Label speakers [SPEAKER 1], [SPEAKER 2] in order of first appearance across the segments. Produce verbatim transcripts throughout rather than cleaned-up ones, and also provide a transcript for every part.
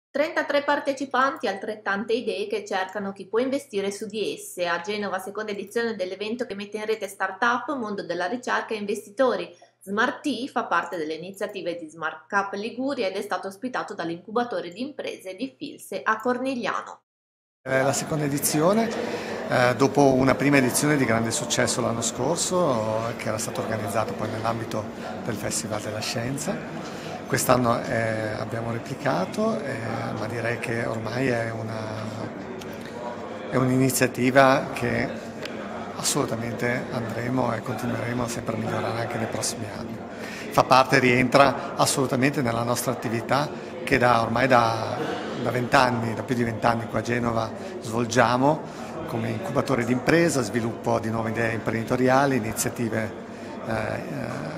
[SPEAKER 1] trentatré partecipanti, altrettante idee che cercano chi può investire su di esse. A Genova, seconda edizione dell'evento che mette in rete start-up, mondo della ricerca e investitori. Smart T fa parte delle iniziative di Smart Cup Liguria ed è stato ospitato dall'incubatore di imprese di Filse a Cornigliano.
[SPEAKER 2] È la seconda edizione, eh, dopo una prima edizione di grande successo l'anno scorso, che era stata organizzata poi nell'ambito del Festival della Scienza. Quest'anno eh, abbiamo replicato, eh, ma direi che ormai è una, è un'iniziativa che assolutamente andremo e continueremo sempre a migliorare anche nei prossimi anni. Fa parte, rientra assolutamente nella nostra attività che da, ormai da, da vent'anni, da più di vent'anni qua a Genova svolgiamo come incubatore di impresa, sviluppo di nuove idee imprenditoriali, iniziative eh, eh,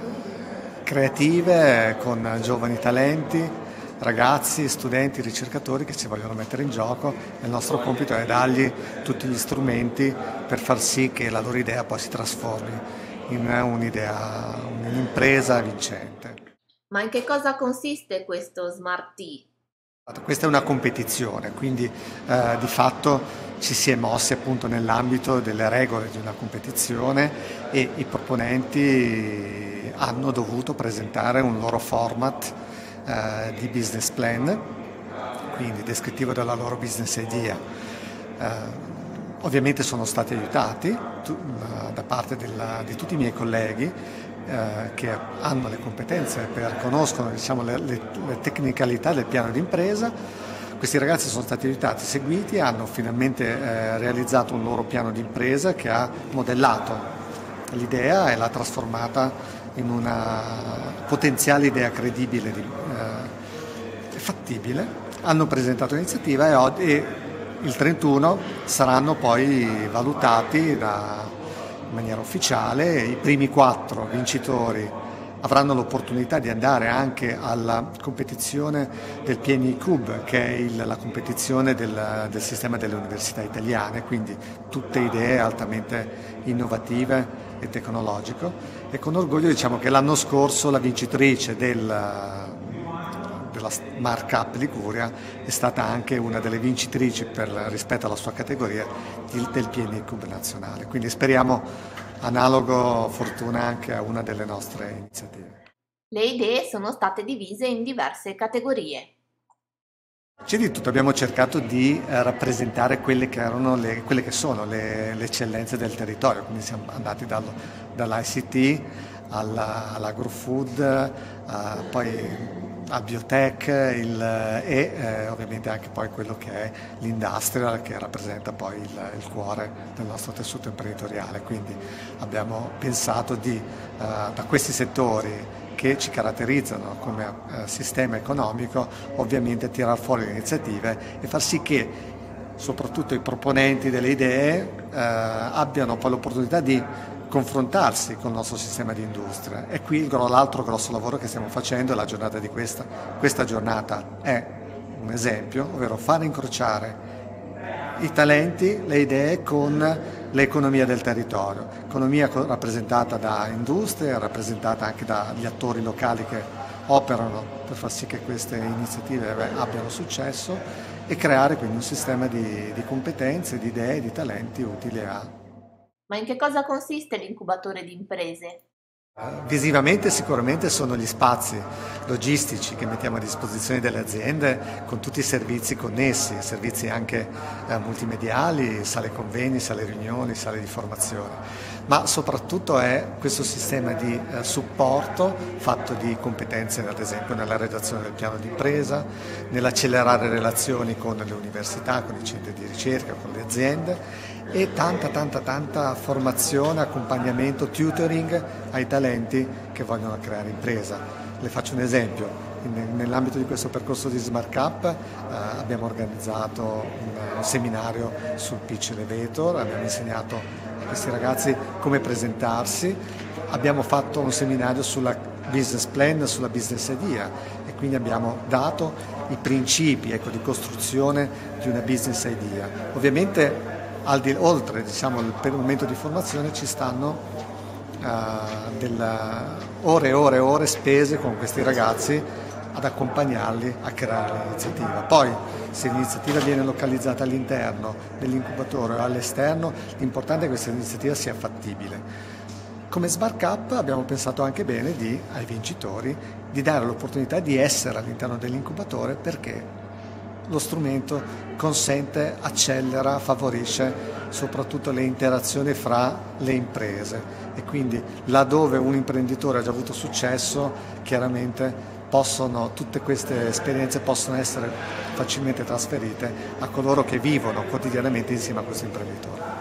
[SPEAKER 2] creative con giovani talenti, ragazzi, studenti, ricercatori che si vogliono mettere in gioco e il nostro compito è dargli tutti gli strumenti per far sì che la loro idea poi si trasformi in un'idea, un'impresa vincente.
[SPEAKER 1] Ma in che cosa consiste questo Smart T?
[SPEAKER 2] Questa è una competizione, quindi eh, di fatto ci si è mossi appunto nell'ambito delle regole di una competizione e i proponenti hanno dovuto presentare un loro format eh, di business plan, quindi descrittivo della loro business idea. Eh, ovviamente sono stati aiutati tu, da parte della, di tutti i miei colleghi eh, che hanno le competenze, per, conoscono diciamo, le, le, le tecnicalità del piano d'impresa. Questi ragazzi sono stati aiutati, seguiti, hanno finalmente eh, realizzato un loro piano d'impresa che ha modellato l'idea e l'ha trasformata in una potenziale idea credibile e eh, fattibile. Hanno presentato l'iniziativa e, oggi, e il trentuno saranno poi valutati da, in maniera ufficiale. I primi quattro vincitori avranno l'opportunità di andare anche alla competizione del P N I Cube, che è il, la competizione del, del sistema delle università italiane, quindi tutte idee altamente innovative e tecnologico. E con orgoglio diciamo che l'anno scorso la vincitrice del, della Smart Cup Liguria è stata anche una delle vincitrici per, rispetto alla sua categoria del P N I Cube nazionale, quindi speriamo analogo fortuna anche a una delle nostre iniziative.
[SPEAKER 1] Le idee sono state divise in diverse categorie.
[SPEAKER 2] C'è di tutto, abbiamo cercato di eh, rappresentare quelle che, erano le, quelle che sono le, le eccellenze del territorio, quindi siamo andati dal, dall'I C T alla, all'agrofood, eh, poi al biotech il, e eh, ovviamente anche poi quello che è l'industrial, che rappresenta poi il, il cuore del nostro tessuto imprenditoriale. Quindi abbiamo pensato di, eh, da questi settori che ci caratterizzano come eh, sistema economico, ovviamente tirar fuori le iniziative e far sì che soprattutto i proponenti delle idee eh, abbiano poi l'opportunità di confrontarsi con il nostro sistema di industria. E qui l'altro grosso lavoro che stiamo facendo è la giornata di questa. Questa giornata è un esempio, ovvero fare incrociare i talenti, le idee con l'economia del territorio, economia rappresentata da industrie, rappresentata anche dagli attori locali che operano per far sì che queste iniziative abbiano successo e creare quindi un sistema di, di competenze, di idee, di talenti utili a...
[SPEAKER 1] Ma in che cosa consiste l'incubatore di imprese?
[SPEAKER 2] Visivamente sicuramente sono gli spazi logistici che mettiamo a disposizione delle aziende con tutti i servizi connessi, servizi anche eh, multimediali, sale convegni, sale riunioni, sale di formazione, ma soprattutto è questo sistema di eh, supporto fatto di competenze ad esempio nella redazione del piano d'impresa, nell'accelerare relazioni con le università, con i centri di ricerca, con le aziende e tanta tanta tanta formazione, accompagnamento, tutoring ai talenti che vogliono creare impresa. Le faccio un esempio, nell'ambito di questo percorso di Smart Cup eh, abbiamo organizzato un, un seminario sul pitch elevator, abbiamo insegnato a questi ragazzi come presentarsi, abbiamo fatto un seminario sulla business plan, sulla business idea e quindi abbiamo dato i principi ecco, di costruzione di una business idea. Ovviamente al di, oltre diciamo, per il momento di formazione ci stanno uh, delle ore e ore e ore spese con questi ragazzi ad accompagnarli a creare l'iniziativa. Poi, se l'iniziativa viene localizzata all'interno dell'incubatore o all'esterno, l'importante è che questa iniziativa sia fattibile. Come Smart Cup abbiamo pensato anche bene di, ai vincitori di dare l'opportunità di essere all'interno dell'incubatore, perché lo strumento consente, accelera, favorisce soprattutto le interazioni fra le imprese, e quindi laddove un imprenditore ha già avuto successo, chiaramente possono, tutte queste esperienze possono essere facilmente trasferite a coloro che vivono quotidianamente insieme a questo imprenditore.